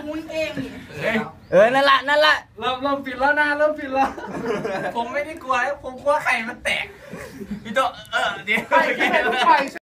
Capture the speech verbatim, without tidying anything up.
มุนเองนี่เออนั่นละนั่นละเริ่มเริ่มปิดแล้วนะเริ่มปิดแล้วผมไม่ได้กลัวผมกลัวไข่มันแตกพี่โตเออเดี๋ยว